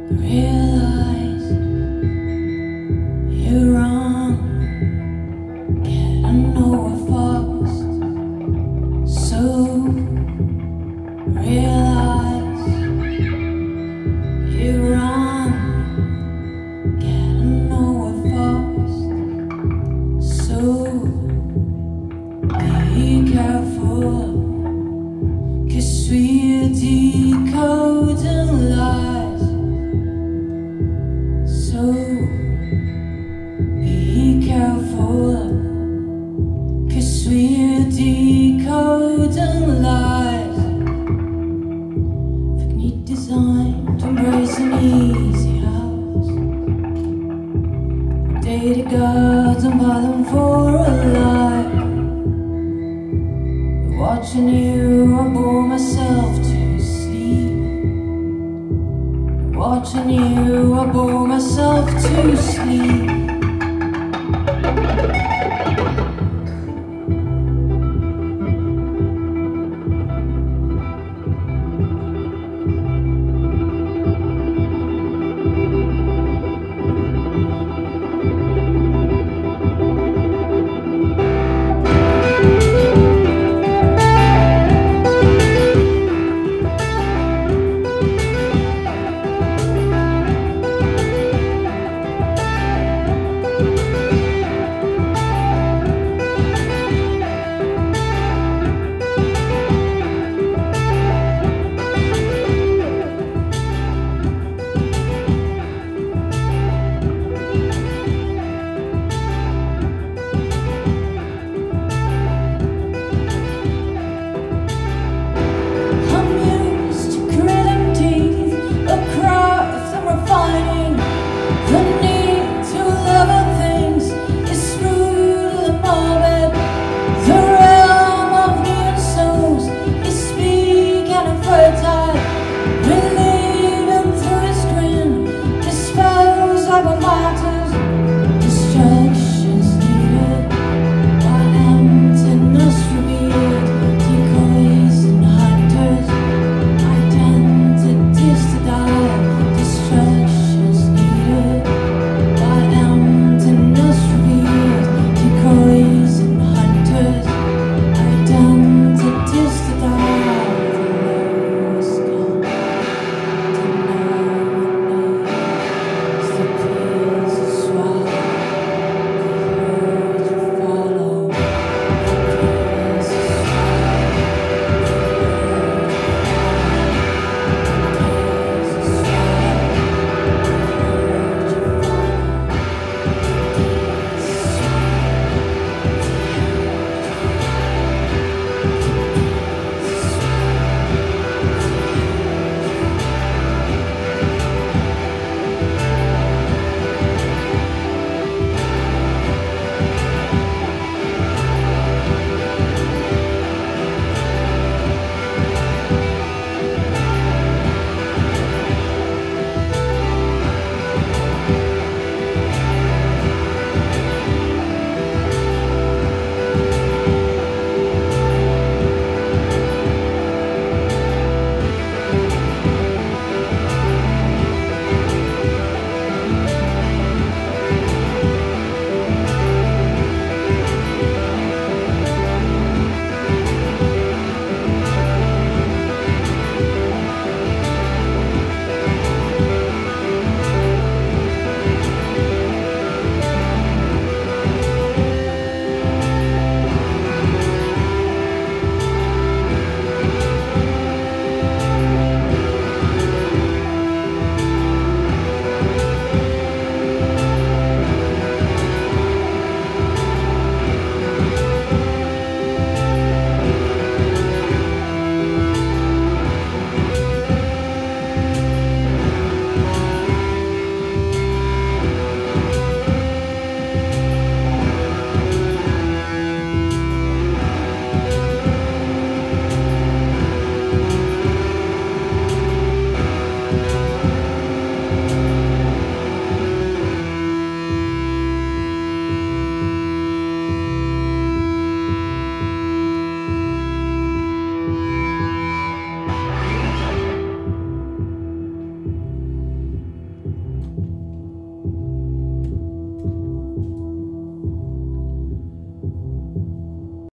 Realize you're wrong, getting nowhere fast. So realize you're wrong, getting nowhere fast. So be careful, 'cause we're decoding lies. So be careful, 'cause we're decoding lies. With neat design to embrace an easy house. Data gods and buy them for a lie. Watching you, I bore myself to sleep. Watching you, I bore myself to sleep.